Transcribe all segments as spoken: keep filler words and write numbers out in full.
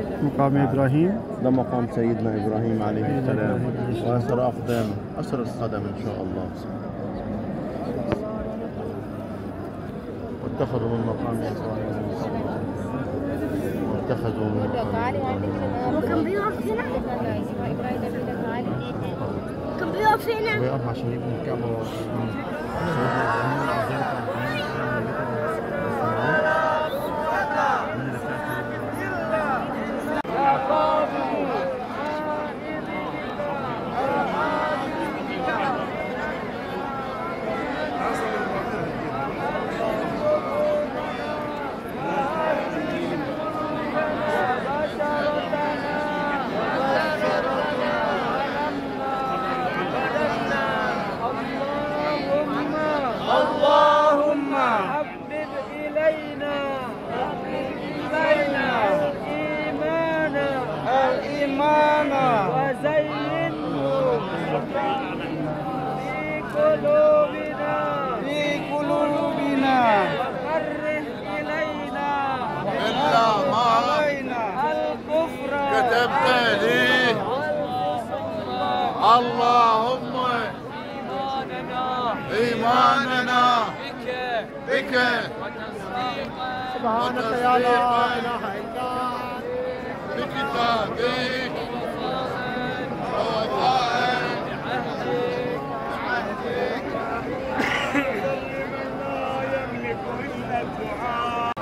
مقام إبراهيم. ده مقام سيدنا إبراهيم عليه السلام، وأثر أقدامه، أثر القدم إن شاء الله. واتخذوا من مقام إبراهيم مصلى، واتخذوا من مقام إبراهيم. وكان بيقف هنا؟ كان بيقف هنا؟ بيقف عشان يبني الكعبة. اللهم إيماننا بك سبحانك يا لا إله إلا أنت بكتابك ووفاء بعهدك لمن لا يملك إلا الدعاء.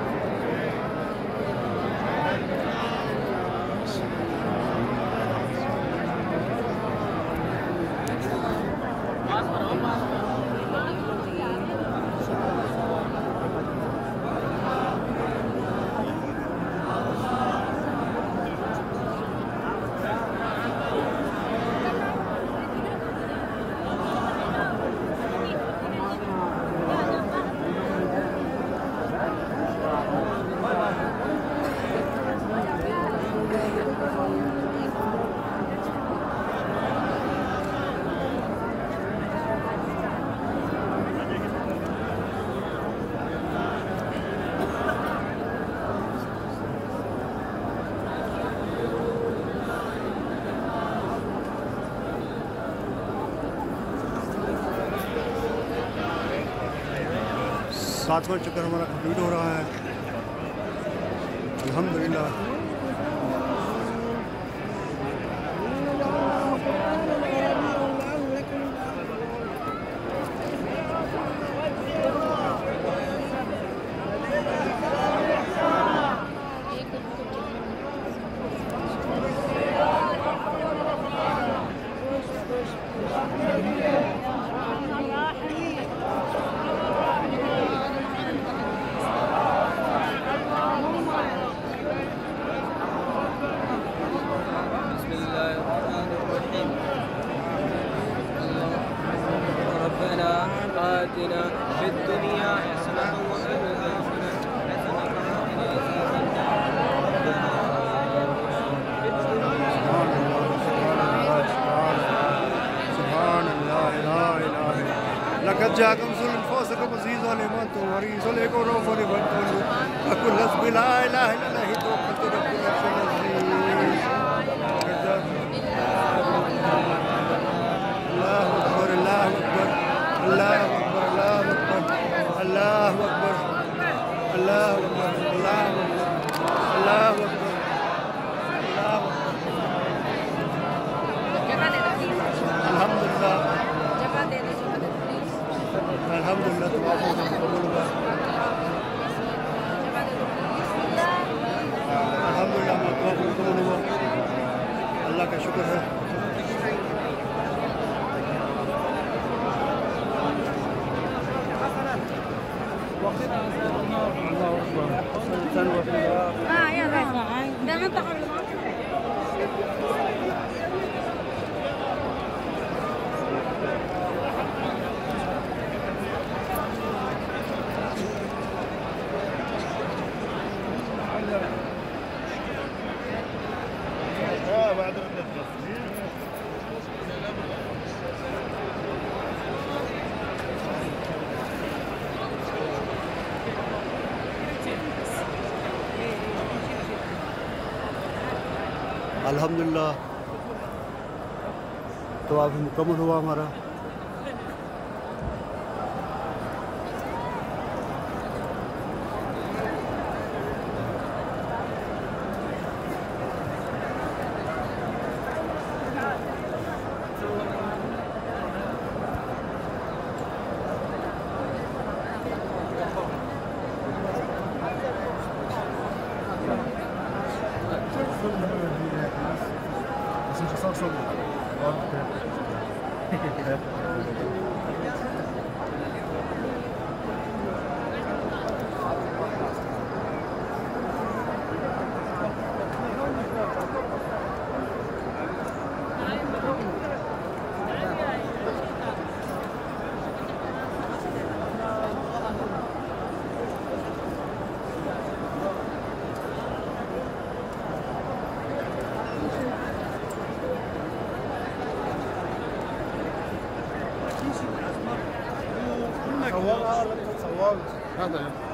सातवां चक्कर हमारा कंप्लीट हो रहा है अल्हम्दुलिल्लाह। آتنا في الدنيا حسنة وفي الآخرة حسنة وقنا عذاب النار. سبحان الله لا إله إلا لقد جاءكم رسول من أنفسكم عزيز عليكم حريص عليكم رؤوف رحيم وقل حسبي لا إله إلا الله توكلت رب العرش العظيم. الله أكبر الله أكبر الله أكبر الله أكبر الله أكبر الله أكبر الله أكبر الله أكبر الحمد لله الحمد لله الحمد لله अल्लाह का शुक्र है। اه يلا ده منطقة अल्हम्दुलिल्लाह। तो आप मुकम्मल हुआ हमारा। صورها ولا انت تصورت؟ هذا